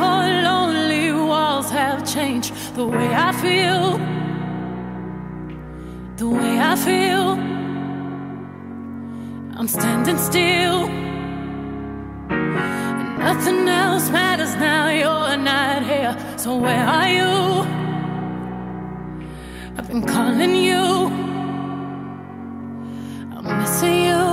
lonely walls have changed the way I feel, the way I feel. I'm standing still, and nothing else matters now. You're not here, so where are you? I've been calling you, I'm missing you.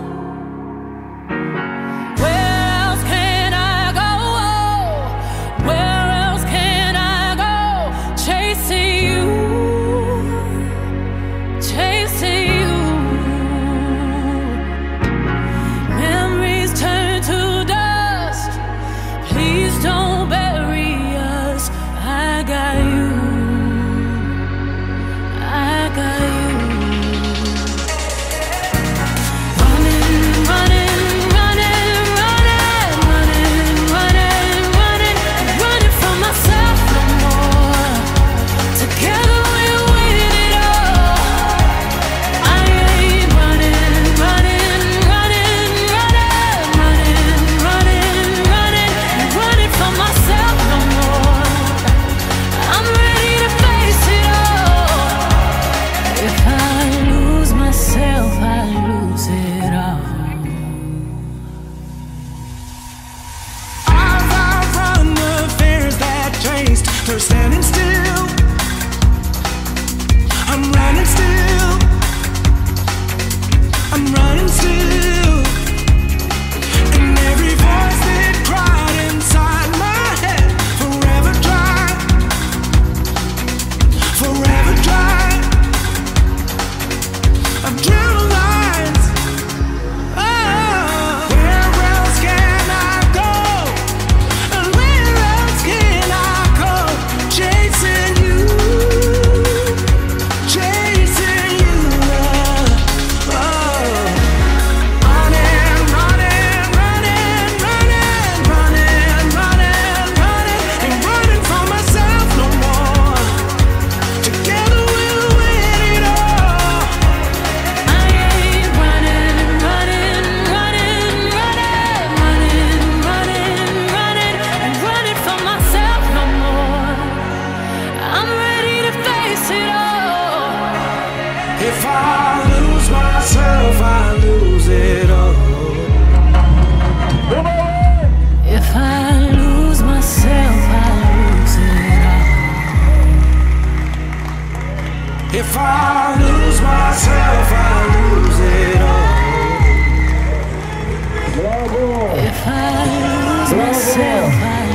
They're standing still. I'm running still. I'm running still. And every voice that cried inside my head, forever dry, forever dry. I've drawn lines. Oh, where else can I go? And where else can I go? Chasing you, chasing you, oh. Running, running, running, running, running, running, running, ain't running from myself no more. Together we'll win it all. I ain't running, running, running, running, running, running, running, ain't running from myself no more. I'm ready to face it all. If I lose myself, I lose it all. If I lose myself, I lose it all. If I lose myself, I lose it all. If I lose myself, I